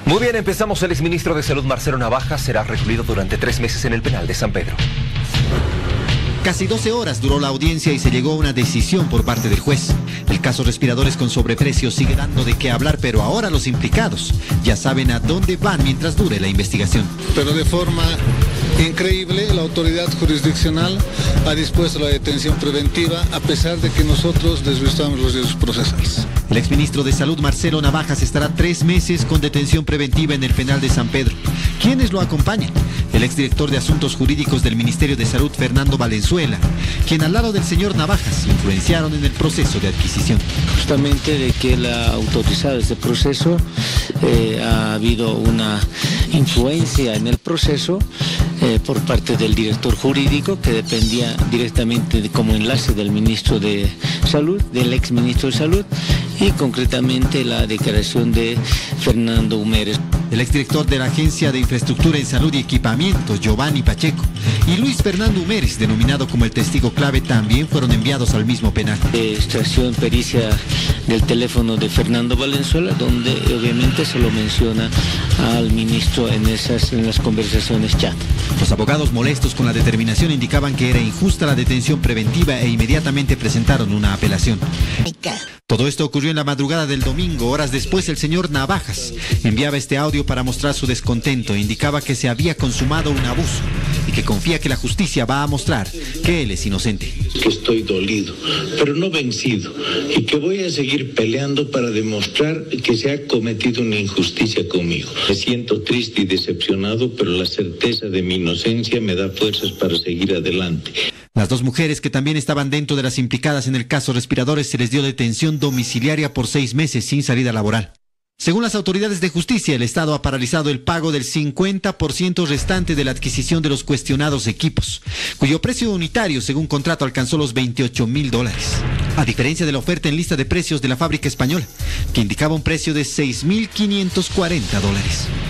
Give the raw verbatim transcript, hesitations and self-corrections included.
Muy bien, empezamos. El exministro de Salud, Marcelo Navajas, será recluido durante tres meses en el penal de San Pedro. Casi doce horas duró la audiencia y se llegó a una decisión por parte del juez. El caso respiradores con sobreprecio sigue dando de qué hablar, pero ahora los implicados ya saben a dónde van mientras dure la investigación. Pero de forma increíble, la autoridad jurisdiccional ha dispuesto la detención preventiva a pesar de que nosotros desvirtuamos los riesgos procesales. El exministro de Salud, Marcelo Navajas, estará tres meses con detención preventiva en el penal de San Pedro. ¿Quiénes lo acompañan? El exdirector de Asuntos Jurídicos del Ministerio de Salud, Fernando Valenzuela, quien al lado del señor Navajas influenciaron en el proceso de adquisición. Justamente de que él ha autorizado este proceso, eh, ha habido una influencia en el proceso eh, por parte del director jurídico, que dependía directamente de, como enlace del ministro de Salud, del ex ministro de Salud, y concretamente la declaración de Fernando Humérez. El exdirector de la Agencia de Infraestructura en Salud y Equipamiento, Giovanni Pacheco, y Luis Fernando Humérez, denominado como el testigo clave, también fueron enviados al mismo penal. De extracción pericia del teléfono de Fernando Valenzuela, donde obviamente se lo menciona al ministro en esas en las conversaciones chat. Los abogados, molestos con la determinación, indicaban que era injusta la detención preventiva e inmediatamente presentaron una apelación. Todo esto ocurrió en la madrugada del domingo. Horas después, el señor Navajas enviaba este audio para mostrar su descontento. Indicaba que se había consumado un abuso y que confía que la justicia va a mostrar que él es inocente. Que estoy dolido, pero no vencido, y que voy a seguir peleando para demostrar que se ha cometido una injusticia conmigo. Me siento triste y decepcionado, pero la certeza de mi inocencia me da fuerzas para seguir adelante. Las dos mujeres que también estaban dentro de las implicadas en el caso respiradores se les dio detención domiciliaria por seis meses sin salida laboral. Según las autoridades de justicia, el Estado ha paralizado el pago del cincuenta por ciento restante de la adquisición de los cuestionados equipos, cuyo precio unitario, según contrato, alcanzó los veintiocho mil dólares. A diferencia de la oferta en lista de precios de la fábrica española, que indicaba un precio de seis mil quinientos cuarenta dólares.